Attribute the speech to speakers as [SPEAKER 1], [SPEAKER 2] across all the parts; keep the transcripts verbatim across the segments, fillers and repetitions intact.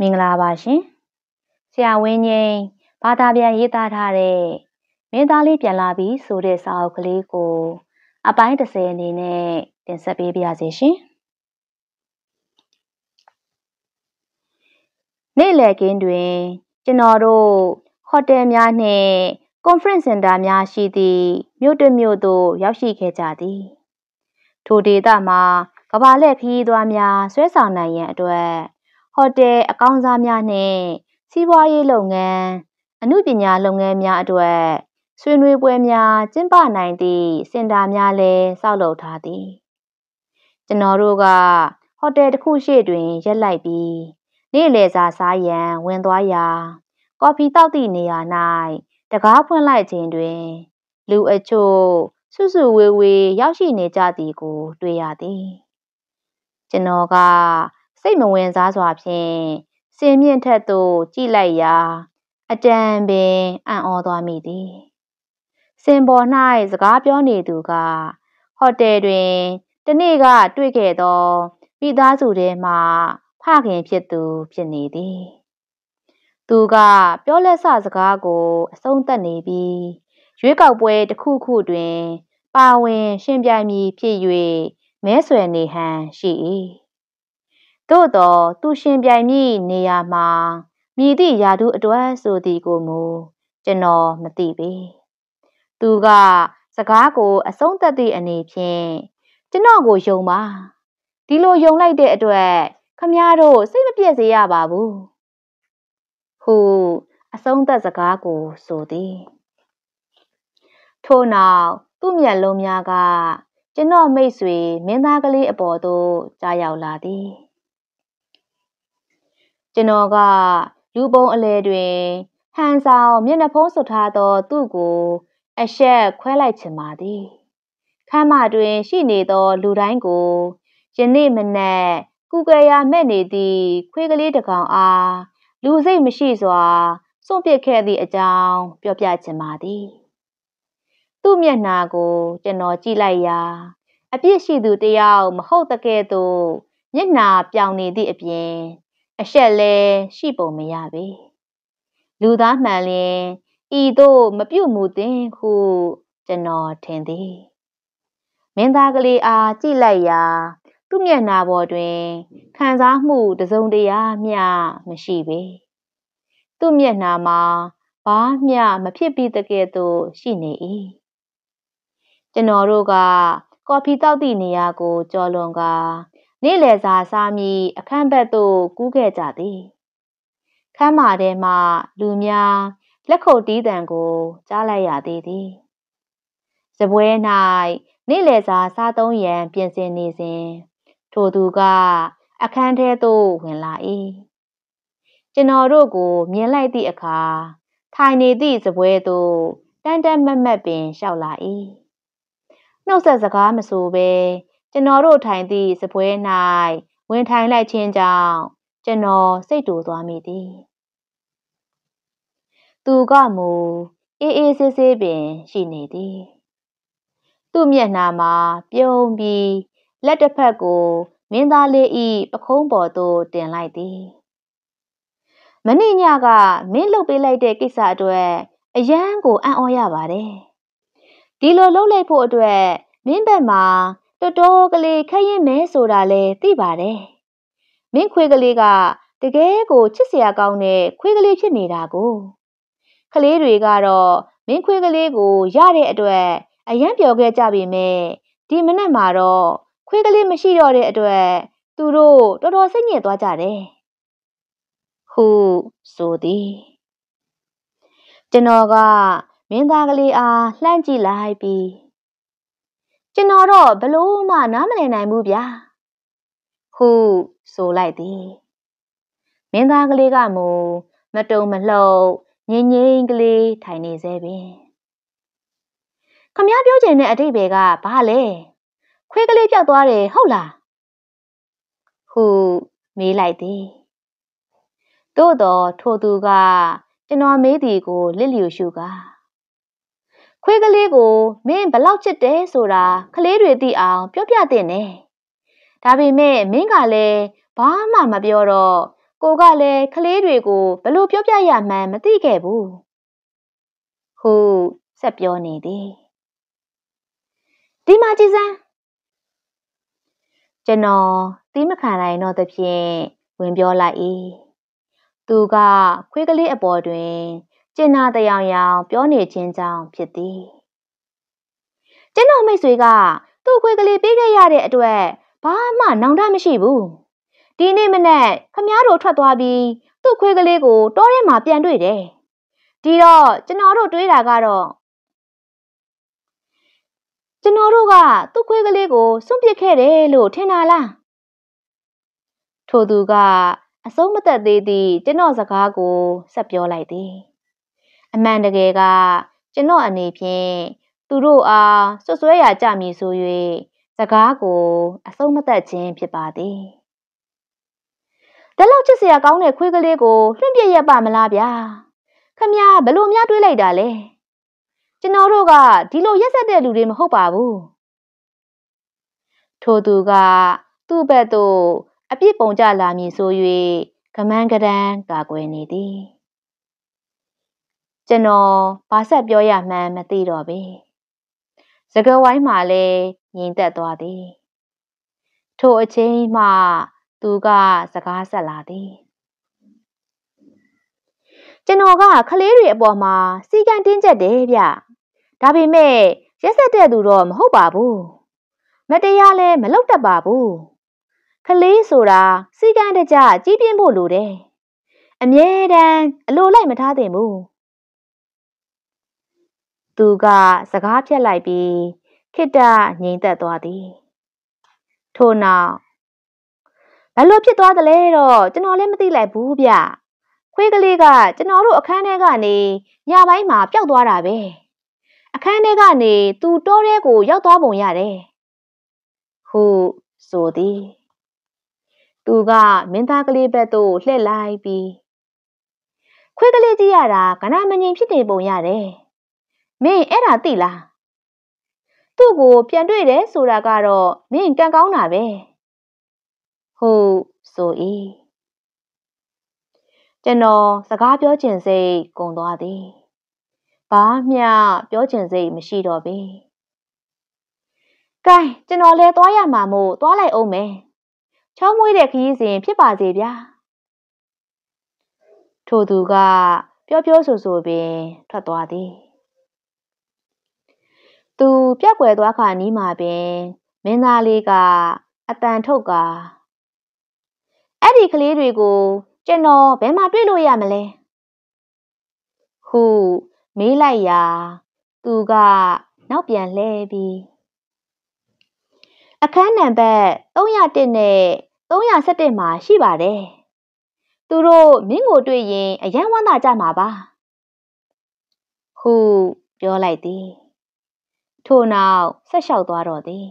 [SPEAKER 1] မင်္ဂလာပါရှင်ဆရာဝင်းငိမ့်ဘာသာပြန်ရေးသားထားတဲ့မင်းသားလေးပြန်လာပြီဆိုတဲ့စာအုပ်ကလေးကိုအပိုင်းတစ်ဆယ်အနေနဲ့တင်ဆက်ပေးပါရစေရှင်နေ့လည်ခင်းတွင်ကျွန်တော်တို့ဟိုတယ်များနှင့် conference center များရှိသည့်မြို့တစ်မြို့သို့ရောက်ရှိခဲ့ကြသည်ထိုဒေသမှာကမ္ဘာလှည့်ခရီးသွားများဆွဲဆောင်နိုင်ရန်အတွက်ဟိုတယ်အကောင်းစားများနှင့်စီးပွားရေးလုပ်ငန်းအမှုပညာလုပ်ငန်းများအတွက်ဆွေးနွေးပွဲများကျင်းပနိုင်သည့်စင်တာများလည်းဆောက်လုပ်ထားသည်ကျွန်တော်တို့ကဟိုတယ်တစ်ခုရှိတွင်ရက်လိုက်ပြီးနေ့လည်စာစားရန်ဝင်သွားရာကော်ဖီတောက်သည့်နေရာ၌တကားဖွင့်လိုက်ခြင်းတွင်လူအချို့စုစုဝေးဝေးရောက်ရှိနေကြသည်ကိုတွေ့ရသည်ကျွန်တော်ကစိတ်မဝင်စားစွာဖြင့်စင်မြင့်ထက်သို့ကြည့်လိုက်ရာအတန်ပင်အံ့ဩသွားမိသည်စင်ပေါ်၌စကားပြောနေသူကဟိုတယ်တွင်တနေ့ကတွေ့ခဲ့သောမိသားစုထဲမှဖခင်ဖြစ်သူဖြစ်နေသည်သူကပြောလက်စစကားကိုအဆုံးသတ်နေပြီးရွေးကောက်ပွဲတစ်ခုခုတွင်ပါဝင်ရှင်ပြိုင်မည်ဖြစ်၍မဲဆွယ်နေဟန်ရှိ၏သို့သောသူရှင်ပြိုင်မည့်နေရာမှာမည်သည့်ယာတုအတွက်ဆိုသည်ကိုမူကျွန်တော်မသိပေသူကစကားကိုအဆုံးသတ်သည့်အနေဖြင့်ကျွန်တော်ကိုယုံပါဒီလိုယုံလိုက်တဲ့အတွက်ခမည်းတော်စိတ်မပြည့်စေရပါဘူးဟုအဆုံးသတ်စကားကိုဆိုသည်ထို့နောက်သူ့မျက်လုံးများကကျွန်တော်မိတ်ဆွေမင်းသားကလေးအပေါ်သို့ကြားရောက်လာသည်ကျွန်တော်ကလူပုံအလဲတွင်ဟန်ဆောင်မျက်နှာဖုံးစွပ်ထားသောသူ့ကိုအရှက်ခွဲလိုက်ချင်ပါသည်ခမ်းမတွင်ရှိနေသောလူတိုင်းကိုယနေ့မနက်ကုကရာမဲ့နေသည့်ခွေးကလေးတစ်ကောင်အားလူစိတ်မရှိစွာစွန့်ပစ်ခဲ့သည့်အကြောင်းပြောပြချင်ပါသည်သူ့မျက်နှာကိုကျွန်တော်ကြည့်လိုက်ရာအပြစ်ရှိသူတယောက်မဟုတ်တကဲ့သို့မျက်နှာပြောင်နေသည့်အပြင်အရှက်လည်းရှိပုံမရပေလူသားမှန်လျင်ဤသို့မပြုတ်မူသင်ဟုကျွန်တော်ထင်သည်မင်းသားကလေးအားကြည့်လိုက်ရာသူ့မျက်နှာပေါ်တွင်ခံစားမှုတစုံတရာမျှမရှိပေသူ့မျက်နှာမှာဘာမျှမဖြစ်ပြီးတကဲ့သို့ရှိနေ၏ကျွန်တော်တို့ကကော်ဖီတောက်သည့်နေရာကိုကြော်လွန်ကာနေ့လည်စာစားမည်အခန်းဘက်သို့ကူးခဲ့ကြသည်ခမ်းမထဲမှလူများလက်ခုပ်တီးသံကိုကြားလိုက်ရသေးသည်စပွဲ၌နေ့လည်စာစားသုံးရန်ပြင်ဆင်နေစဉ်ထိုသူကအခန်းထဲသို့ဝင်လာ၏ကျွန်တော်တို့ကိုမြင်လိုက်သည့်အခါထိုင်နေသည့်စပွဲသို့တန်းတန်းမတ်မတ်ပင်လျှောက်လာ၏နှုတ်ဆက်စကားမဆိုဘဲကျွန်တော်တို့ထိုင်သည့်စပွဲ၌ဝင်ထိုင်လိုက်ခြင်းကြောင့်ကျွန်တော်စိတ်တူသွားမိသည်သူကမူအေးအေးဆေးဆေးပင်ရှိနေသည်သူ့မျက်နှာမှာပြုံးပြီးလက်တစ်ဖက်ကိုမင်းသားလေး၏ပခုံးပေါ်သို့တင်လိုက်သည်မနေ့ညကမင်းလှုပ်ပေးလိုက်တဲ့ကိစ္စအတွက်အယမ်းကိုအံ့ဩရပါတယ်ဒီလိုလှုပ်လိုက်ဖို့အတွက်မင်းဘက်မှာတော်တော်ကလေးခက်ရင်မဲဆိုတာလဲသိပါတယ်မင်းခွေးကလေးကတကယ်ကိုချစ်စရာကောင်းတဲ့ခွေးကလေးဖြစ်နေတာကိုကလေးတွေကတော့မင်းခွေးကလေးကိုရတဲ့အတွက်အယမ်းပျော်ခဲ့ကြပြီမဲ့ဒီမနက်မှာတော့ခွေးကလေးမရှိတော့တဲ့အတွက်သူတို့တော်တော်စိတ်ညစ်သွားကြတယ်ဟုဆိုသည်ကျွန်တော်ကမင်းသားကလေးအားလှမ်းကြည့်လိုက်ပြီးကျွန်တော်တော့ဘလို့မှနားမလည်နိုင်ဘူးဗျာဟုဆိုလိုက်သည်မင်းသားကလေးကမူမတုံမလှုပ်ငိမ့်ငိမ့်ကလေးထိုင်နေစေပင်ခမည်းပြောချင်တဲ့အဓိပ္ပာယ်ကဘာလဲခွေးကလေးပြောက်သွားတယ်ဟုတ်လားဟုမေးလိုက်သည်သို့တော်ထိုသူကကျွန်တော်မေးသည်ကိုလစ်လျူရှုကာခွေးကလေးကိုမင်းဘလောက်ချစ်တယ်ဆိုတာကလေးတွေသိအောင်ပြောပြသင့်တယ်ဒါပေမဲ့မင်းကလည်းဘာမှမပြောတော့ကိုကလည်းကလေးတွေကိုဘယ်လိုပြောပြရမှန်းမသိခဲ့ဘူးဟုဆက်ပြောနေသည်ဒီမှာကြည်စမ်းကျွန်တော်သီးမခံနိုင်တော့သဖြင့်ဝင်ပြောလိုက်၏သူကခွေးကလေးအပေါ်တွင်ကျင်နာတယောင်ယောင်ပြောနေခြင်းကြောင့်ဖြစ်သည်ကျွန်တော်မိတ်ဆွေကသူ့ခွေးကလေးပေးခဲ့ရတဲ့အတွက်ဘာမှနောင်တမရှိဘူးဒီနေ့မနက်ခမားတို့ထွက်သွားပြီးသူ့ခွေးကလေးကိုတောထဲမှာပြန်တွေ့တယ်ဒီတော့ကျွန်တော်တို့တွေးတာကတော့ကျွန်တော်တို့ကသူ့ခွေးကလေးကိုစွန့်ပစ်ခဲ့တယ်လို့ထင်တာလားထိုသူကအဆုံးမသက်သေးသည့်ကျွန်တော်စကားကိုဆက်ပြောလိုက်သည်အမှန်တကယ်ကကျွန်တော်အနေဖြင့်သူတို့အားဆွဆွဲရကြမည်ဆို၍စကားကိုအဆုံးမသက်ခြင်းဖြစ်ပါသည်ဒါလောက်ချစ်စရာကောင်းတဲ့ခွေးကလေးကိုလွှင့်ပြရက်ပါမလားဗျာခမညာဘလို့များတွေးလိုက်တာလဲကျွန်တော်တို့ကဒီလိုရက်ဆက်တဲ့လူတွေမဟုတ်ပါဘူးထိုသူကသူ့ဘက်သို့အပြစ်ပုံကြလာမည်ဆို၍ကမန်းကတန်းကာကွယ်နေသည်ကျွန်တော်ဘာဆက်ပြောရမှန်းမသိတော့ပေစကားဝိုင်းမှလည်းငြိမ်သက်သွားသည်ထိုအချိန်မှသူကစကားဆက်လာသည်ကျွန်တော်ကကလေးတွေအပေါ်မှာစီကံတင်းကျပ်တယ်ဗျဒါပေမဲ့ရက်ဆက်တဲ့သူတော့မဟုတ်ပါဘူးမတရားလည်းမလုပ်တတ်ပါဘူးကလေးဆိုတာစီကံတကြကြီးပြင်းဖို့လိုတယ်အမြဲတမ်းအလိုလိုက်မထားသင့်ဘူးသူကစကားဖြတ်လိုက်ပြီးခိတ္တငြိမ်သက်သွားသည်ထို့နောက်ဘယ်လိုဖြစ်သွားသလဲတော့ကျွန်တော်လည်းမသိလိုက်ဘူးဗျခွေးကလေးကကျွန်တော်တို့အခန်းထဲကနေညပိုင်းမှာပျောက်သွားတာပဲအခန်းထဲကနေသူတောထဲကိုရောက်သွားပုံရတယ်ဟုဆိုသည်သူကမင်းသားကလေးဘက်သို့လှည့်လိုက်ပြီးခွေးကလေးကြည့်ရတာကဏမငြိမ်ဖြစ်နေပုံရတယ်မင်းအဲ့ဒါသိလားသူ့ကိုပြန်တွေ့တယ်ဆိုတာကတော့မင်းကံကောင်းတာပဲဟုတ်ဆို၏ကျွန်တော်စကားပြောချင်စိတ်ကုန်သွားသည်ဘာမျှပြောချင်စိတ်မရှိတော့ပေကဲကျွန်တော်လည်းသွားရမှာမို့သွားလိုက်အောင်မယ်ချောင်းမွေးတဲ့ခရီးစဉ်ဖြစ်ပါစေဗျာထိုသူကပြောပြောဆိုဆိုပင်ထွက်သွားသည်သူပြက်ကွယ်သွားခါနီးမှာပင်မင်းသားလေးကအတန်ထုတ်ကာအဲ့ဒီကလေးတွေကိုကျွန်တော်ဘယ်မှာတွေ့လို့ရမလဲဟုမေးလိုက်ရာသူကနောက်ပြန်လှည့်ပြီးအခန်းနံပါတ်သုံးရတစ်နဲ့သုံးရဆယ့်တစ်မှာရှိပါတယ်သူတို့မင်းကိုတွေ့ရင်အယံဝမ်းသာကြမှာပါဟုပြောလိုက်သည်ထို့နောက်ဆက်လျှောက်သွားတော့သည်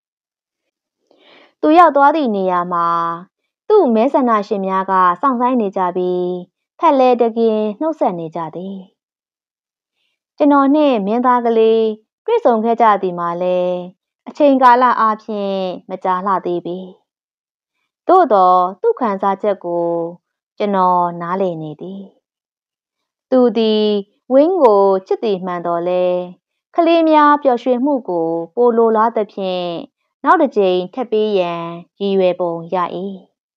[SPEAKER 1] သူရောက်သွားသည့်နေရာမှာသူ့မဲဆန္ဒရှင်များကစောင့်ဆိုင်နေကြပြီးထက်လဲတကင်းနှုတ်ဆက်နေကြသည်ကျွန်တော်နှင့်မင်းသားကလေးတွေ့ဆုံခဲ့ကြသည်မှာလဲအချိန်ကာလအားဖြင့်မကြာလှသေးပေသို့တော့သူ့ခံစားချက်ကိုကျွန်တော်နားလည်နေသည်သူသည်ဝင်းကိုချစ်သည်မှန်တော်လဲကလေးများပျော်ရွှင်မှုကိုပိုလိုလားသဖြင့်နောက်တစ်ကြိမ်ထပ်ပေးရန်ရည်ရွယ်ပုံရ၏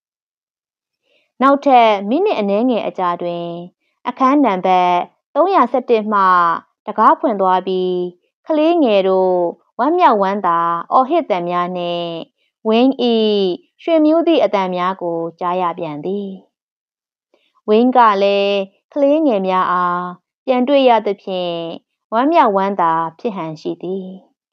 [SPEAKER 1] နောက်ထပ်မိနစ်အနည်းငယ်အကြာတွင်အခန်းနံပါတ်သုံးရဆယ့်တစ်မှတကားဖွင့်သွားပြီးကလေးငယ်တို့ဝမ်းမြောက်ဝမ်းသာအော်ဟစ်သံများနှင့်ဝင်းဤရွှင်မြူးသည့်အသံများကိုကြားရပြန်သည်ဝင်းကလည်းကလေးငယ်များအားပြန်တွေ့ရသဖြင့်ဝမ်းမြောက်ဝမ်းသာဖြစ်ဟန်ရှိသည်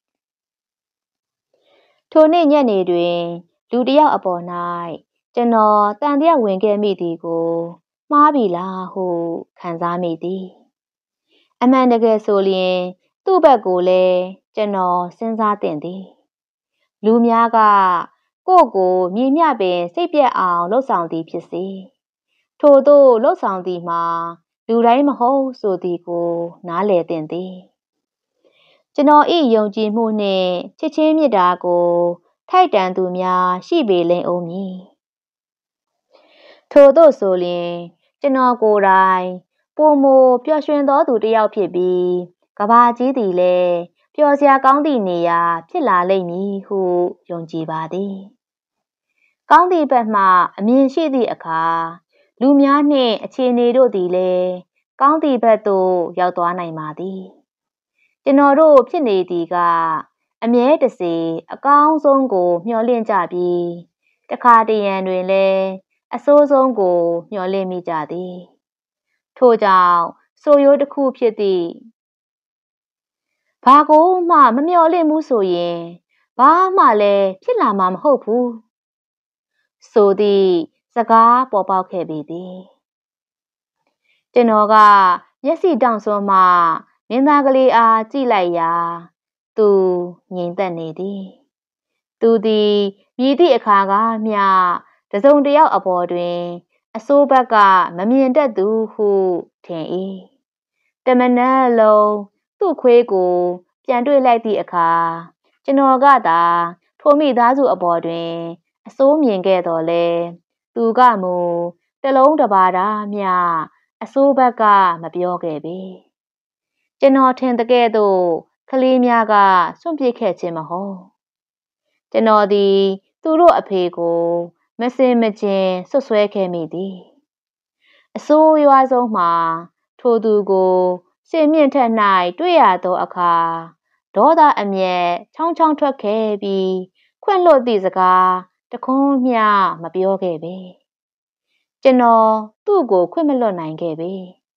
[SPEAKER 1] ထိုနေ့ညနေတွင်လူတစ်ယောက်အပေါ်၌ကျွန်တော်တန်တရားဝင်ခဲ့မိသည်ကိုမှားပြီလားဟုခံစားမိသည်အမှန်တကယ်ဆိုလျင်သူ့ဘက်ကိုလည်းကျွန်တော်စဉ်းစားသင့်သည်လူများကကိုယ့်ကိုမြင်မျှပင်စိတ်ပြက်အောင်လှုပ်ဆောင်သည်ဖြစ်စေထို့သို့လှုပ်ဆောင်သည်မှာလူတိုင်းမဟုတ်ဆိုသည်ကိုနားလည်သင့်သည်ကျွန်တော်၏ယုံကြည်မှုနှင့်ချစ်ချင်းမေတ္တာကိုထိုက်တန်သူများရှိပေလိမ့်ဦးမည်ထို့သို့ဆိုလျှင်ကျွန်တော်ကိုယ်တိုင်ပိုမိုပျော်ရွှင်သောသူတစ်ယောက်ဖြစ်ပြီးကဘာကြီးသည်လည်းပျော်စရာကောင်းသည့်နေရာဖြစ်လာလိမ့်မည်ဟုယုံကြည်ပါသည်ကောင်းသည့်ဘက်မှအမြင်ရှိသည့်အခါလူများနှင့်အခြေအနေတို့သည်လည်းကောင်းသည့်ဘက်သို့ရောက်သွားနိုင်ပါသည်ကျွန်တော်တို့ဖြစ်နေသည်ကအမြဲတစေအကောင်းဆုံးကိုမျှော်လင့်ကြပြီးတခါတရံတွင်လည်းအဆိုးဆုံးကိုမျှော်လင့်မိကြသည်ထို့ကြောင့်ဆိုရိုးတစ်ခုဖြစ်သည့်ဘာကိုမှမမျှော်လင့်ဘူးဆိုရင်ဘာမှလည်းဖြစ်လာမှာမဟုတ်ဘူးဆိုသည့်စကားပေါ်ပေါက်ခဲ့ပေသည်ကျွန်တော်ကမျက်စိတောင့်စွန်းမှမင်းသားကလေးအားကြည့်လိုက်ရာသူငြိမ်သက်နေသည်သူသည်မြည်သည့်အခါကမျှတစုံတစ်ယောက်အပေါ်တွင်အဆိုးဘက်ကမမြင်တတ်သူဟုထင်၏တမနက်လုံးသူ့ခွေးကိုပြန်တွေ့လိုက်သည့်အခါကျွန်တော်ကသာထိုမိသားစုအပေါ်တွင်အဆိုးမြင်ခဲ့တော်လဲသူကမူတလုံးတပါတာမျှအဆိုးဘက်ကမပြောခဲ့ပေကျွန်တော်ထင်တဲ့ကဲ့သို့ကလေးများကစွန့်ပစ်ခဲ့ခြင်းမဟုတ်ကျွန်တော်သည်သူတို့အဖေကိုမစင်မကျင်ဆွဆွဲခဲ့မိသည်အဆိုးရွားဆုံးမှာထိုသူကိုစင်မြင့်ထက်၌တွေ့ရသောအခါဒေါသအမျက်ချောင်းချောင်းထွက်ခဲ့ပြီးခွင့်လွတ်သည့်စကားတခွန်းမျှမပြောခဲ့ပေကျွန်တော်သူ့ကိုခွင့်မလွတ်နိုင်ခဲ့ပေ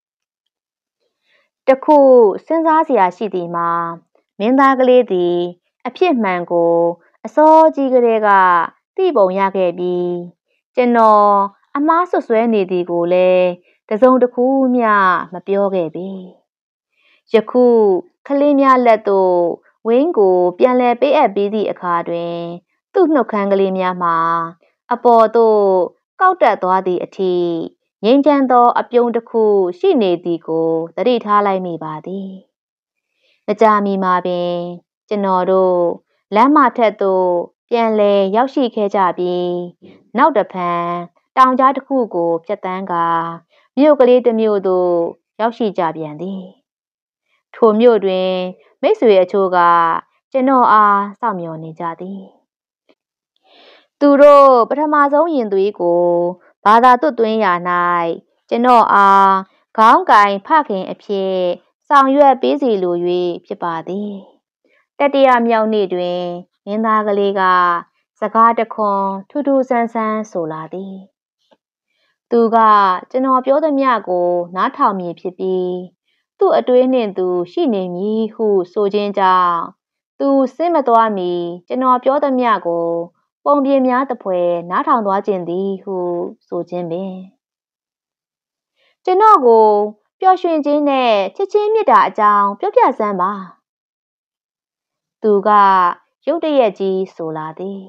[SPEAKER 1] တခုစဉ်းစားစရာရှိသည်မှာမင်းသားကလေးသည်အဖြစ်မှန်ကိုအစောကြီးကလေးကသိပုံရခဲ့ပြီးကျွန်တော်အမားဆွဆွဲနေသည်ကိုလည်းတစုံတစ်ခုမျှမပြောခဲ့ပေယခုကလေးများလက်သို့ဝင်းကိုပြန်လည်ပေးအပ်ပြီးသည့်အခါတွင်သူ့နှုတ်ခမ်းကလေးများမှာအပေါ်သို့ကောက်တက်သွားသည့်အထိငြိမ်းချမ်းသောအပြုံးတစ်ခုရှိနေသည်ကိုသတိထားလိုက်မိပါသည်မကြာမီမှာပင်ကျွန်တော်တို့လမ်းမထက်သို့ပြန်လည်ရောက်ရှိခဲ့ကြပြီးနောက်တစ်ဖန်တောင်ကြားတစ်ခုကိုဖြတ်တန်းကာမြို့ကလေးတစ်မြို့သို့ရောက်ရှိကြပြန်သည်ထိုမြို့တွင်မိတ်ဆွေအချို့ကကျွန်တော်အားစောင့်မျှော်နေကြသည်သူတို့ပထမဆုံးယင်သွေးကိုဘာသာသွတ်သွင်းရာ၌ကျွန်တော်အားခေါင်းကင်ဖခင်အဖြစ်ဆောင်ရွက်ပေးစီလို၍ဖြစ်ပါသည်တတိယမြောက်နေ့တွင်မင်းသားကလေးကစကားတခွန်းထူးထူးဆန်းဆန်းဆိုလာသည်သူကကျွန်တော်ပြောသမျှကိုနားထောင်မည်ဖြစ်ပြီးသူ့အတွေးနှင့်သူရှိနေမည်ဟုဆိုခြင်းကြောင့်သူစဉ်းမသွားမီကျွန်တော်ပြောသမျှကိုပုံပြင်များတဖွဲနားထောင်သွားခြင်းသည်ဟုဆိုခြင်းပင်ကျွန်တော်ကိုပျော်ရွှင်ခြင်းနဲ့ချစ်ချင်းမေတ္တာအကြောင်းပြောပြစမ်းပါသူကရုတ်တရက်ကြီးဆိုလာသည်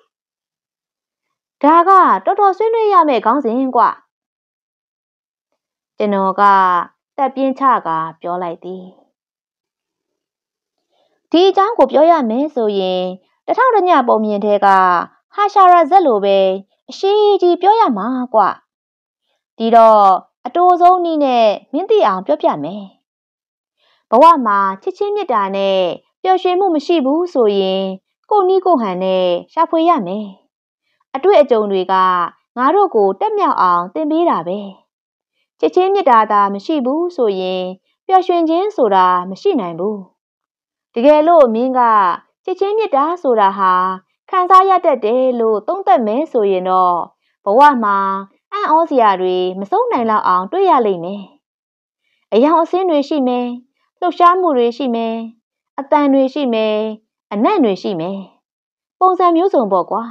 [SPEAKER 1] ဒါကတော်တော်ဆွေးနွေးရမယ့်ခေါင်းစဉ်ကွကျွန်တော်ကတက်ပြင်းချကာပြောလိုက်သည်ဒီအကြောင်းကိုပြောရမယ်ဆိုရင်တထောင်တညပုံမြင်တဲ့ကဟာရှာရာဇက်လိုပဲအရှိကြီးပြောရမှာကွဒီတော့အတိုးဆုံးနည်းနဲ့မင်းသိအောင်ပြောပြမယ်ဘဝမှာချစ်ချင်းမေတ္တာနဲ့ပျော်ရွှင်မှုမရှိဘူးဆိုရင်ကိုနီးကိုဟန်နဲ့ရှာဖွေရမယ်အတွေ့အကြုံတွေကငါတို့ကိုတက်မြောက်အောင်သင်ပေးတာပဲချစ်ချင်းမေတ္တာသာမရှိဘူးဆိုရင်ပျော်ရွှင်ခြင်းဆိုတာမရှိနိုင်ဘူးတကယ်လို့မင်းကချစ်ချင်းမေတ္တာဆိုတာဟာခံစားရတတ်တယ်လို့သုံးသပ်မယ်ဆိုရင်တော့ဘဝမှာအံ့ဩစရာတွေမဆုံးနိုင်လောက်အောင်တွေ့ရလိမ့်မယ်အယောင်အဆင်းတွေရှိမယ်လှုပ်ရှားမှုတွေရှိမယ်အတန်တွေရှိမယ်အနံ့တွေရှိမယ်ပုံစံမျိုးစုံပေါ့ကွာ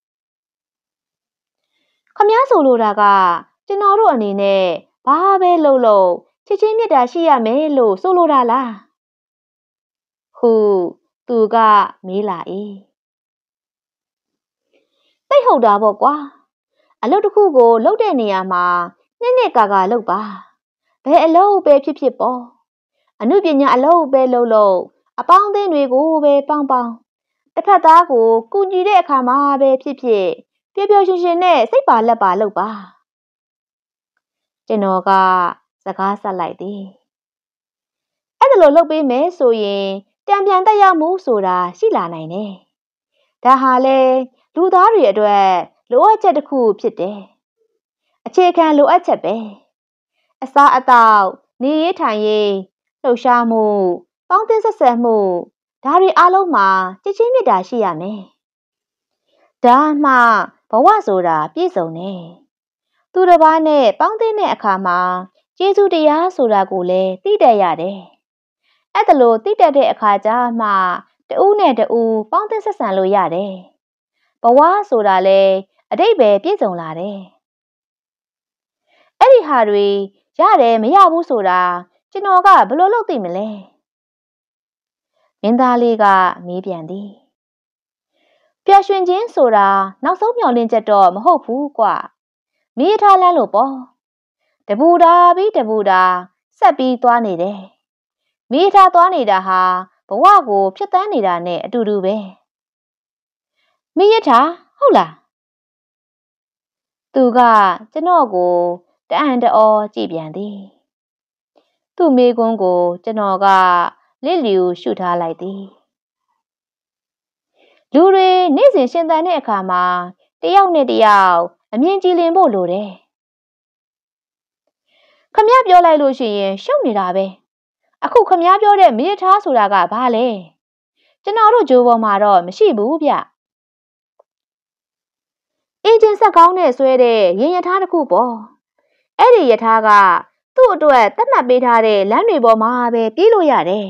[SPEAKER 1] ခမားဆိုလိုတာကကျွန်တော်တို့အနေနဲ့ဘာပဲလုပ်လို့ချစ်ချင်းမေတ္တာရှိရမယ်လို့ဆိုလိုတာလားဟုသူကမေးလာ၏သိဟုတ်တာပေါ့ကွာအလုပ်တစ်ခုကိုလုပ်တဲ့နေရာမှာနှစ်နှစ်ကာကာလုပ်ပါဘယ်အလုပ်ပဲဖြစ်ဖြစ်ပေါ့အမှုပညာအလုပ်ပဲလုပ်လို့အပေါင်းအသင်းတွေကိုပဲပေါင်းပေါင်းတစ်ဖက်သားကိုကူညီတဲ့အခါမှာပဲဖြစ်ဖြစ်ပျော်ပျော်ရွှင်ရွှင်နဲ့စိတ်ပါလက်ပါလုပ်ပါကျွန်တော်ကစကားဆက်လိုက်သည်အဲ့ဒါလိုလုပ်ပေးမယ်ဆိုရင်တံပြန်တက်ရောက်မှုဆိုတာရှိလာနိုင်တယ်ဒါဟာလေလူသားတွေအတွက်လိုအပ်ချက်တစ်ခုဖြစ်တယ်အခြေခံလိုအပ်ချက်ပဲအစားအသောက်နေရေးထိုင်ရေးလှုပ်ရှားမှုပေါင်းသင်းဆက်ဆံမှုဒါတွေအားလုံးမှာချစ်ချင်းမေတ္တာရှိရမယ်ဒါမှဘဝဆိုတာပြည့်စုံတယ်သူတစ်ပါးနဲ့ပေါင်းသင်းတဲ့အခါမှာကျေးဇူးတရားဆိုတာကိုလည်းသိတတ်ရတယ်အဲ့ဒါလို့သိတတ်တဲ့အခါကျမှတဦးနဲ့တဦးပေါင်းသင်းဆက်ဆံလို့ရတယ်ဘဝဆိုတာလည်းအတိတ်ပဲပြည့်စုံလာတယ်အဲ့ဒီဟာတွေရတယ်မရဘူးဆိုတာကျွန်တော်ကဘယ်လိုလုပ်သိမလဲမင်းသားလေးကမေးပြန်သည်ပျော်ရွှင်ခြင်းဆိုတာနောက်ဆုံးမျှော်လင့်ချက်တော့မဟုတ်ဘူးကွမိထားလန်းလို့ပေါ့တပူတာပြီးတပူတာဆက်ပြီးသွားနေတယ်မိထားသွားနေတာဟာဘဝကိုဖျက်ဆီးနေတာနဲ့အတူတူပဲမိရထားဟုတ်လားသူကကျွန်တော်ကိုတအံ့တောကြည့်ပြန်သည်သူ့မိကွန်းကိုကျွန်တော်ကလစ်လျူရှုထားလိုက်သည်လူတွေနေ့စဉ်ရှင်သန်တဲ့အခါမှာတယောက်နဲ့တယောက်အမြင်ကြည်လင်ဖို့လိုတယ်ခမည်းပြောလိုက်လို့ရှိရင်ရှုပ်နေတာပဲအခုခမည်းပြောတဲ့မိရထားဆိုတာကဘာလဲကျွန်တော်တို့ဂျိုးပေါ်မှာတော့မရှိဘူးဗျအေဂျင့်ဆက်ကောင်းနဲ့ဆွဲတဲ့ရင်ရထားတစ်ခုပေါ့အဲ့ဒီရထားကသူ့အတွက်သတ်မှတ်ပေးထားတဲ့လမ်းတွေပေါ်မှာပဲပြေးလို့ရတယ်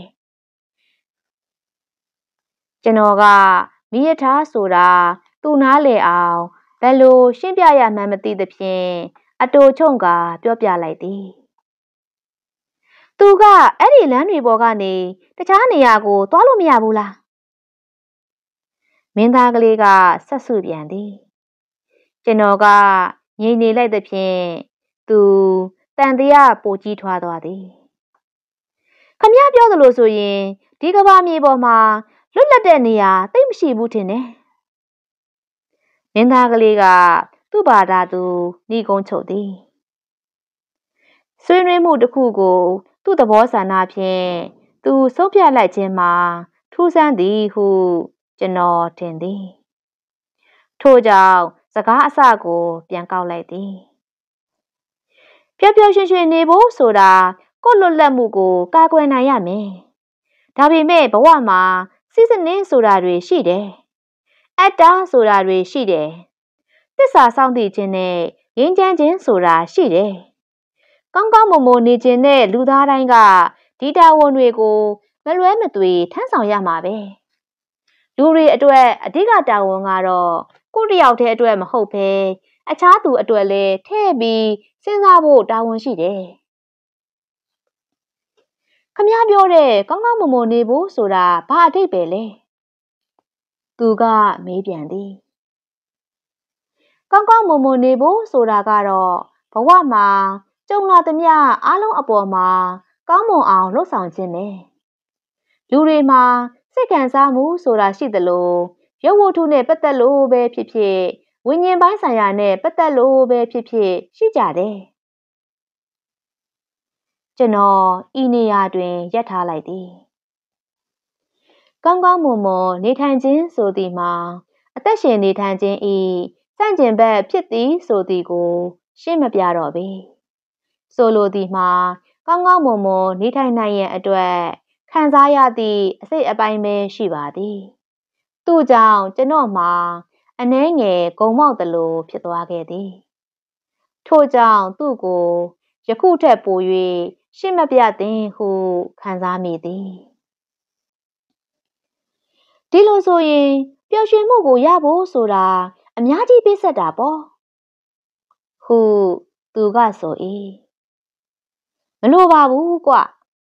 [SPEAKER 1] ကျွန်တော်ကမိရထားဆိုတာသူ့နားလေအောင်ဘယ်လိုရှင်းပြရမှန်းမသိသဖြင့်အတူချုံကပြောပြလိုက်သည်သူကအဲ့ဒီလမ်းတွေပေါ်ကနေတခြားနေရာကိုသွားလို့မရဘူးလားမင်းသားကလေးကဆက်စုပြန်သည်ကျွန်တော်ကငြိမ်နေလိုက်သဖြင့်သူတန်တရားပိုကြီးထွားသွားသည်ခမည်းပြောသလိုဆိုရင်ဒီကဘာမြေပေါ်မှာလွတ်လပ်တဲ့နေရာသိပ်မရှိဘူးထင်တယ်မင်းသားကလေးကသူ့ဘာသာသူနှီးကုန်းချုပ်သည်ဆွေးနွေးမှုတစ်ခုကိုသူ့သဘောဆန္ဒဖြင့်သူဆုံးဖြတ်လိုက်ခြင်းမှာထူးဆန်းသည်ဟုကျွန်တော်ထင်သည်ထို့ကြောင့်စကားအစကိုပြန်ကောက်လိုက်သည်ပျော်ပျော်ရွှင်ရွှင်နေဖို့ဆိုတာကိုယ့်လွတ်လပ်မှုကိုကာကွယ်နိုင်ရမယ်ဒါပေမဲ့ဘဝမှာစီးစနင်းဆိုတာတွေရှိတယ်အတ္တဆိုတာတွေရှိတယ်သစ္စာစောင့်သိခြင်းနဲ့ငြိမ်းချမ်းခြင်းဆိုတာရှိတယ်ကောင်းကောင်းမွန်မွန်နေခြင်းနဲ့လူသားတိုင်းကဒီတာဝန်တွေကိုမလွဲမသွေထမ်းဆောင်ရမှာပဲလူတွေအတွက်အဓိကတာဝန်ကတော့ကိုယ့်တယောက်တည်းအတွက်မဟုတ်ဘဲအခြားသူအတွက်လည်းထည့်ပြီးစဉ်းစားဖို့တာဝန်ရှိတယ်ခမည်းပြောတဲ့ကောင်းကောင်းမွန်မွန်နေဖို့ဆိုတာဘာအဓိပ္ပာယ်လဲသူကမေးပြန်သည်ကောင်းကောင်းမွန်မွန်နေဖို့ဆိုတာကတော့ဘဝမှာကြုံလာသမျှအားလုံးအပေါ်မှာကောင်းမွန်အောင်လှုပ်ဆောင်ခြင်းပဲလူတွေမှာစိတ်ခံစားမှုဆိုတာရှိသလိုရုပ်ဝတ္ထုနဲ့ပတ်သက်လို့ပဲဖြစ်ဖြစ်ဝိညာဉ်ပိုင်းဆိုင်ရာနဲ့ပတ်သက်လို့ပဲဖြစ်ဖြစ်ရှိကြတယ်ကျွန်တော်ဤနေရာတွင်ရပ်ထားလိုက်သည်ကောင်းကောင်းမွန်မွန်နေထိုင်ခြင်းဆိုသည်မှာအသက်ရှင်နေထိုင်ခြင်းဤစန့်ကျင်ဘက်ဖြစ်သည်ဆိုသည်ကိုရှင်းမပြတော့ပေဆိုလိုသည်မှာကောင်းကောင်းမွန်မွန်နေထိုင်နိုင်ရန်အတွက်ခံစားရသည့်အစိတ်အပိုင်းပဲရှိပါသည်သူ့ကြောင့်ကျွန်တော်မှာအနှဲငယ်ဂုံမောက်သလိုဖြစ်သွားခဲ့သည်ထို့ကြောင့်သူ့ကိုယခုထက်ပို၍ရှင်းမပြသင့်ဟုခံစားမိသည်ဒီလိုဆိုရင်ပျော်ရွှင်မှုကိုရဖို့ဆိုတာအများကြီးပေးဆက်တာပေါ့ဟုသူကဆို၏မလိုပါဘူးကွ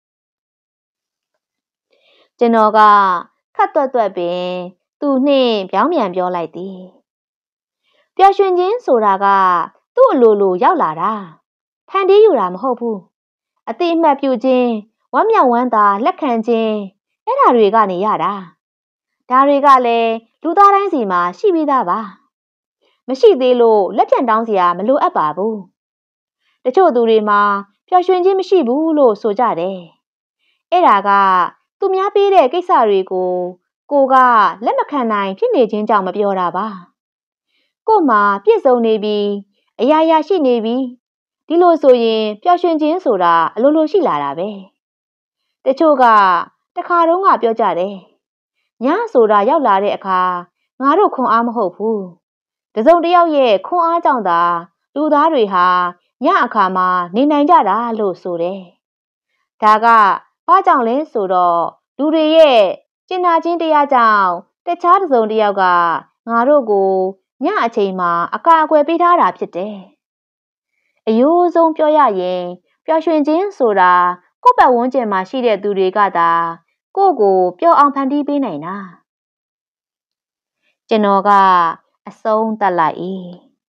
[SPEAKER 1] ကျွန်တော်ကခတ်သွက်သွက်ပင်သူနှင့်ပြောင်းပြန်ပြောလိုက်သည်ပျော်ရွှင်ခြင်းဆိုတာကသူ့အလိုလိုရောက်လာတာဖန်တီးယူတာမဟုတ်ဘူးအတိအမှတ်ပြုခြင်းဝမ်းမြောက်ဝမ်းသာလက်ခံခြင်းအဲ့ဒါတွေကနေရတာဒါတွေကလည်းလူသားတိုင်းစီမှာရှိပြီးသားပါမရှိသေးလို့လက်ပြန်တောင်းစရာမလိုအပ်ပါဘူးတချို့သူတွေမှာပျော်ရွှင်ခြင်းမရှိဘူးလို့ဆိုကြတယ်။အဲ့ဒါကသူများပေးတဲ့ကိစ္စတွေကိုကိုကလက်မခံနိုင်ဖြစ်နေခြင်းကြောင့်မပြောတာပါ။ကို့မှာပြည့်စုံနေပြီအရာရာရှိနေပြီဒီလိုဆိုရင်ပျော်ရွှင်ခြင်းဆိုတာအလိုလိုရှိလာတာပဲ။တချို့ကတခါတုန်းကပြောကြတယ်။ညဆိုတာရောက်လာတဲ့အခါငါတို့ခွန်အားမဟုတ်ဘူး။တစုံတစ်ယောက်ရဲ့ခွန်အားကြောင့်သာလူသားတွေဟာညအခါမှာနေနိုင်ကြတာလို့ဆိုတယ်။ဒါကဘာကြောင့်လဲဆိုတော့လူတွေရဲ့ကျင်နာခြင်းတရားကြောင့်တခြားတစုံတစ်ယောက်ကငါတို့ကိုညအချိန်မှာအကာအကွယ်ပေးထားတာဖြစ်တယ်။အယိုးဆုံးပြောရရင်ပျော်ရွှင်ခြင်းဆိုတာကိုယ့်ပတ်ဝန်းကျင်မှာရှိတဲ့သူတွေကသာကိုယ့်ကိုပျော်အောင်ဖန်တီးပေးနိုင်တာ။ကျွန်တော်ကအဆုံးသတ်လိုက်၏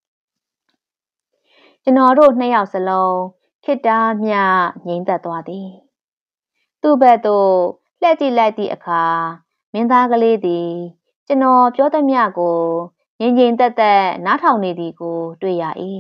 [SPEAKER 1] ။ကျွန်တော်တို့နှစ်ယောက်စလုံးခေတ္တမျှငြိမ်သက်သွားသည်။သူ့ဘက်သို့လှည့်ကြည့်လိုက်သည့်အခါမင်းသားကလေးသည်ကျွန်တော်ပြောသမျှကိုငြိမ်ငြိမ်သက်သက်နားထောင်နေသည်ကိုတွေ့ရ၏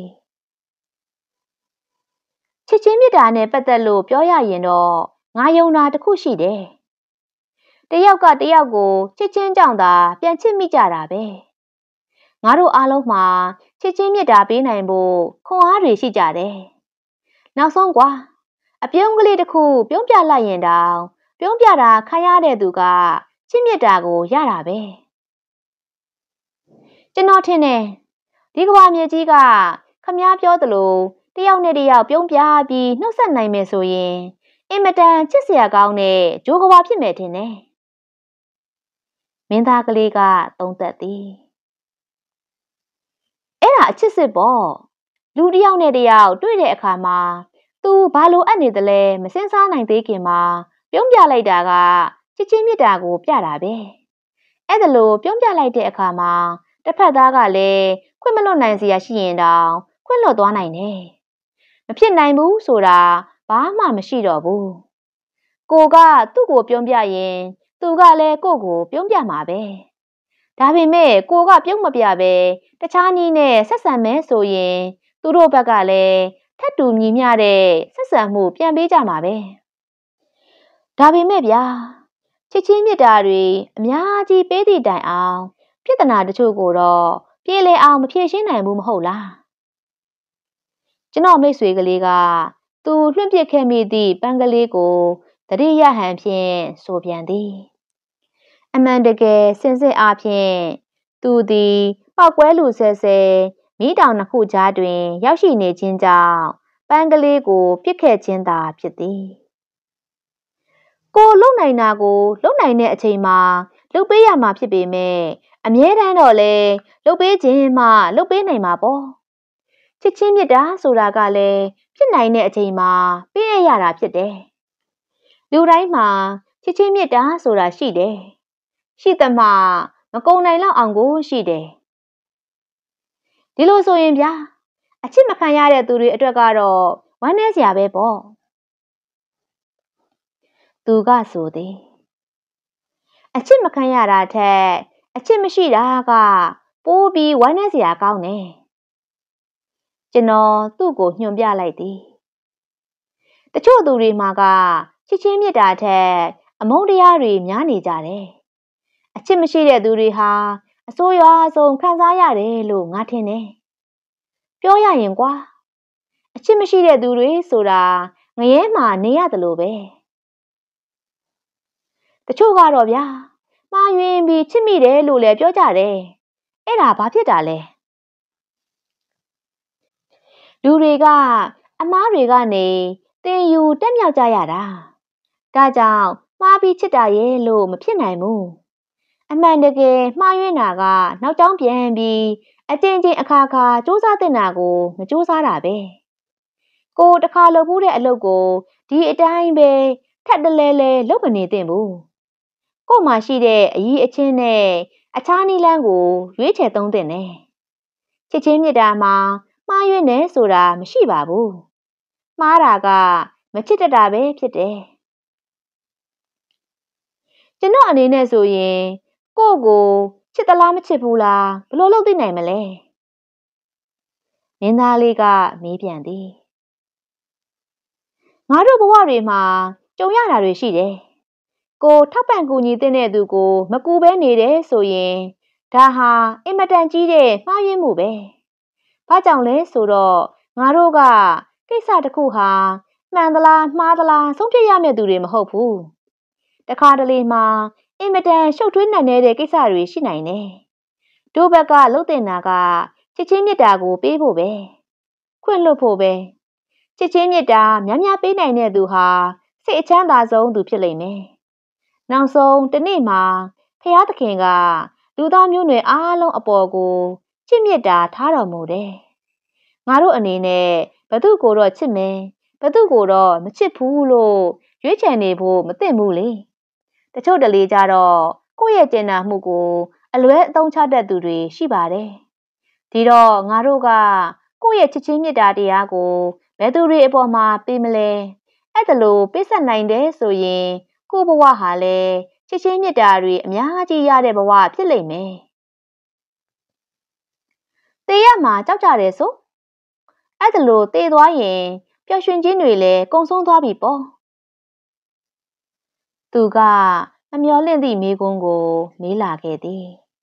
[SPEAKER 1] ချစ်ချင်းမြတ်တာနဲ့ပတ်သက်လို့ပြောရရင်တော့ငါယုံတာတစ်ခုရှိတယ်တယောက်ကတယောက်ကိုချစ်ချင်းကြောင့်သာပြန်ချစ်မိကြတာပဲငါတို့အားလုံးမှာချစ်ချင်းမြတ်တာပေးနိုင်ဖို့ခွန်အားတွေရှိကြတယ်နောက်ဆုံးကွာအပြုံးကလေးတစ်ခုပြုံးပြလိုက်ရင်တောင်ပြုံးပြတာခံရတဲ့သူကချစ်မြတ်တာကိုရတာပဲကျွန်တော်ထင်တယ်ဒီကဘာမြေကြီးကခမားပြောသလိုတယောက်နဲ့တယောက်ပြုံးပြပြီးနှုတ်ဆက်နိုင်မယ်ဆိုရင်အင်မတန်ချစ်စရာကောင်းတဲ့ဂျိုးကဘာဖြစ်မယ်ထင်တယ်မင်းသားကလေးကသုံးသက်သည်အဲ့ဒါအချစ်စစ်ပေါ့လူတယောက်နဲ့တယောက်တွေ့တဲ့အခါမှာသူဘာလိုအပ်နေသလဲမစင်စားနိုင်သေးခင်မှာပြုံးပြလိုက်တာကချစ်ချင်းမြတ်တာကိုပြတာပဲအဲ့ဒါလိုပြုံးပြလိုက်တဲ့အခါမှာတစ်ဖက်သားကလည်းခွင့်မလွတ်နိုင်စရာရှိရင်တောင်ခွင့်လွတ်သွားနိုင်တယ်မဖြစ်နိုင်ဘူးဆိုတာဘာမှမရှိတော့ဘူးကိုကသူ့ကိုပြုံးပြရင်သူကလည်းကို့ကိုပြုံးပြမှာပဲဒါပေမဲ့ကိုကပြုံးမပြပဲတခြားနည်းနဲ့ဆက်ဆံမယ်ဆိုရင်သူတို့ဘက်ကလည်းထပ်တူညီမျှတဲ့ဆက်ဆံမှုပြန်ပေးကြမှာပဲဒါပေမဲ့ဗျာချစ်ချင်းမြတ်တာတွေအများကြီးပေးသည့်တိုင်အောင်ပြဿနာတချို့ကိုတော့ပြေလည်အောင်မဖြေရှင်းနိုင်ဘူးမဟုတ်လားကျွန်တော်မိတ်ဆွေကလေးကသူလွှင့်ပစ်ခဲ့မိသည့်ပန်းကလေးကိုတတိယဟန်ဖြင့်ဆိုပြန်သည်အမှန်တကယ်စင်စစ်အားဖြင့်သူသည်ပောက်ကွဲလူဆဲဆဲမိတောင်နှစ်ခုကြားတွင်ရောက်ရှိနေခြင်းကြောင့်ပန်းကလေးကိုပြစ်ခဲ့ခြင်းသာဖြစ်သည်ကိုလုံနိုင်တာကိုလုံနိုင်တဲ့အချိန်မှာလှုပ်ပေးရမှာဖြစ်ပေမဲ့အမြဲတမ်းတော့လေလှုပ်ပေးခြင်းမှလှုပ်ပေးနိုင်မှာပေါ့ချစ်ချင်းမြတ်တာဆိုတာကလည်းဖြစ်နိုင်တဲ့အချိန်မှာပေးရရတာဖြစ်တယ်လူတိုင်းမှာချစ်ချင်းမြတ်တာဆိုတာရှိတယ်ရှိသမှမကုန်နိုင်လောက်အောင်ကိုရှိတယ်ဒီလိုဆိုရင်ဗျာအချစ်မခံရတဲ့သူတွေအတွက်ကတော့ဝမ်းနည်းစရာပဲပေါ့သူကဆိုသည်အချစ်မခံရတာထက်အချစ်မရှိတာကပိုးပြီးဝမ်းနည်းစရာကောင်းတယ်ကျွန်တော်သူ့ကိုညွှန်ပြလိုက်သည်တချို့သူတွေမှာကချစ်ချင်းမြတ်တာထက်အမုန်းတရားတွေများနေကြတယ်အချစ်မရှိတဲ့သူတွေဟာအဆိုးရွားဆုံးခံစားရတယ်လို့ငါထင်တယ်ပြောရရင်ကွာအချစ်မရှိတဲ့သူတွေဆိုတာငရဲမှာနေရတယ်လို့ပဲတချို့ကတော့ဗျာမှားယွင်းပြီးချစ်မိတယ်လို့လည်းပြောကြတယ်အဲ့ဒါဘာဖြစ်တာလဲလူတွေကအမားတွေကနေတင်ယူတက်မြောက်ကြရတာဒါကြောင့်မှားပြီးချစ်တာရဲ့လို့မဖြစ်နိုင်ဘူးအမှန်တကယ်မှားယွင်းတာကနောက်ကျောင်းပြန်ပြီးအချင်းချင်းအခါခါစူးစမ်းတင်တာကိုမစူးစမ်းတာပဲကိုတခါလုပ်ဘူးတဲ့အလုပ်ကိုဒီအတိုင်းပဲထပ်တလဲလဲလုပ်မနေသင့်ဘူးကို့မှာရှိတဲ့အရေးအချင်းနဲ့အခြားနည်းလမ်းကိုရွေးချယ်သုံးသင့်တယ်ချစ်ချင်းမြတ်တာမှာမှားယွင်းနေဆိုတာမရှိပါဘူးမှားတာကမချစ်တတ်တာပဲဖြစ်တယ်ကျွန်တော်အနေနဲ့ဆိုရင်ကို့ကိုချစ်သလားမချစ်ဘူးလားဘယ်လိုလုပ်သိနိုင်မလဲနင်းသားလေးကမေးပြန်သည်ငါတို့ဘဝတွေမှာကြုံရတာတွေရှိတယ်ကိုထောက်ပံ့ကူညီတဲ့သူကိုမကူဘဲနေတယ်ဆိုရင်ဒါဟာအင်မတန်ကြီးတဲ့မှားယွင်းမှုပဲဘာကြောင့်လဲဆိုတော့ငါတို့ကကိစ္စတစ်ခုဟာမှန်သလားမှားသလားဆုံးဖြတ်ရမယ့်သူတွေမဟုတ်ဘူးတခါတလေမှာအင်မတန်ရှုပ်ထွေးနိုင်တဲ့ကိစ္စတွေရှိနိုင်တယ်တို့ဘက်ကလှုပ်တင်တာကချစ်ချင်းမြတ်တာကိုပေးဖို့ပဲခွင့်လွှတ်ဖို့ပဲချစ်ချင်းမြတ်တာများများပေးနိုင်တဲ့သူဟာစိတ်အချမ်းသာဆုံးသူဖြစ်လိမ့်မယ်နောက်ဆုံးတနေ့မှာဖျားသခင်ကလူသားမျိုးနွယ်အားလုံးအပေါ်ကိုချစ်မြတ်တာထားတော်မူတယ်ငါတို့အနေနဲ့ဘသူကိုတော့ချစ်မယ်ဘသူကိုတော့မချစ်ဘူးလို့ရွေးချယ်နေဖို့မသင့်ဘူးလေတချို့တလေကြတော့ကိုယ့်ရဲ့ကျင်နာမှုကိုအလွဲအသုံးချတတ်သူတွေရှိပါတယ်ဒီတော့ငါတို့ကကိုယ့်ရဲ့ချစ်ချင်းမြတ်တာတရားကိုဘယ်သူတွေအပေါ်မှာပေးမလဲအဲ့ဒါလို့ပေးဆက်နိုင်တယ်ဆိုရင်ကိုယ့်ဘဝဟာလည်းချစ်ချင်းမြတ်တာတွေအများကြီးရတဲ့ဘဝဖြစ်လိမ့်မယ်တေးရမှာကြောက်ကြတယ်ဆိုအဲ့ဒါလို့တေးသွားရင်ပျော်ရွှင်ခြင်းတွေလည်းကုံဆုံးသွားပြီပေါ့သူကမမျော်လင့်သည့်မိကုန်းကိုမေးလာခဲ့သည်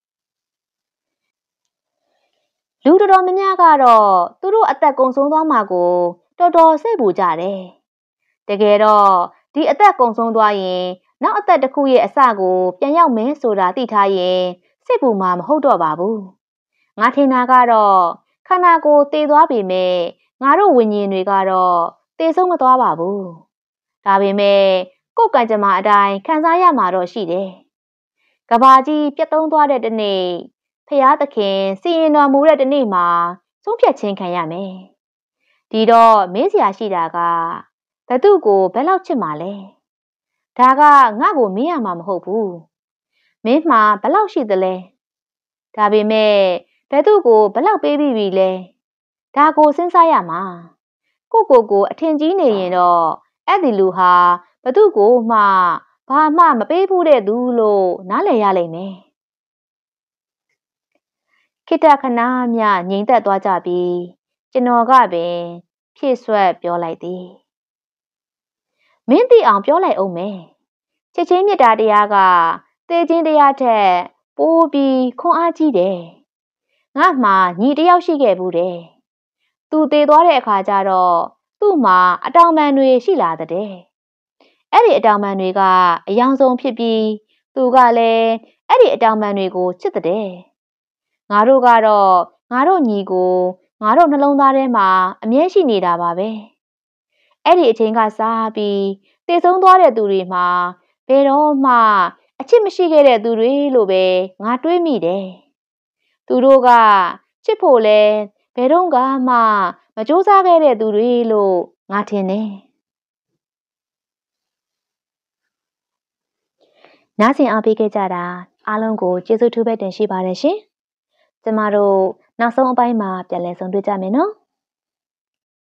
[SPEAKER 1] လူတော်တော်များများကတော့သူတို့အသက်ကုံဆုံးသွားမှာကိုတော်တော်စိတ်ပူကြတယ်တကယ်တော့ဒီအသက်ကုံဆုံးသွားရင်နောက်အသက်တစ်ခုရဲ့အစကိုပြန်ရောက်မယ်ဆိုတာသိထားရင်စိတ်ပူမှာမဟုတ်တော့ပါဘူးငါထင်တာကတော့ခန္ဓာကိုယ်တည်သွားပြီမဲ့ငါတို့ဝိညာဉ်တွေကတော့တည်ဆုံးမသွားပါဘူးဒါပေမဲ့ကိုယ်ကံကြမ္မာအတိုင်းခံစားရမှာတော့ရှိတယ်ကဘာကြီးပြတ်သုံးသွားတဲ့တနေ့ဖျားသခင်စီရင်တော်မူတဲ့တနေ့မှာဆုံးဖြတ်ခြင်းခံရမယ်ဒီတော့မေးစရာရှိတာကဘသူကိုဘယ်လောက်ချစ်မှာလဲဒါကငါ့ကိုမေးရမှာမဟုတ်ဘူးမင်းမှာဘယ်လောက်ရှိသလဲဒါပေမဲ့ဘယ်သူကိုဘယ်လောက်ပေးပြီးပြီလဲဒါကိုစဉ်းစားရမှာကိုကိုကိုအထင်ကြီးနေရင်တော့အဲ့ဒီလူဟာဘသူကိုမှဘာမှမပေးဘူးတဲ့သူလို့နားလည်ရလိမ့်မယ်ခိတ္တခဏမျှငြိမ်သက်သွားကြပြီးကျွန်တော်ကပင်ဖြည့်ဆွက်ပြောလိုက်သည်မင်းသိအောင်ပြောလိုက်အောင်မယ်ချစ်ချင်းမြတ်တာတရားကသေခြင်းတရားထက်ပိုပြီးခွန်အားကြီးတယ်ငါမှညီတယောက်ရှိခဲ့ဘူးတယ်သူသေသွားတဲ့အခါကျတော့သူ့မှာအတောင်ပံတွေရှိလာတဲ့အဲ့ဒီအတောင်ပံတွေကအယောင်ဆုံးဖြစ်ပြီးသူကလည်းအဲ့ဒီအတောင်ပံတွေကိုချစ်တဲ့ငါတို့ကတော့ငါတို့ညီကိုငါတို့နှလုံးသားထဲမှာအမြဲရှိနေတာပါပဲအဲ့ဒီအချိန်ကစားပြီးတည်ဆုံးသွားတဲ့သူတွေမှာဘယ်တော့မှအချစ်မရှိခဲ့တဲ့သူတွေလို့ပဲငါတွေးမိတယ်သူတို့ကချစ်ဖို့လဲဘယ်တော့မှမကြိုးစားခဲ့တဲ့သူတွေလို့ငါထင်တယ်နားဆင်အားပေးခဲ့ကြတာအားလုံးကိုကျေးဇူးထူးပဲတင်ရှိပါတယ်ရှင်ကျမတို့နောက်ဆုံးအပိုင်းမှာပြန်လည်ဆုံတွေ့ကြမယ်နော်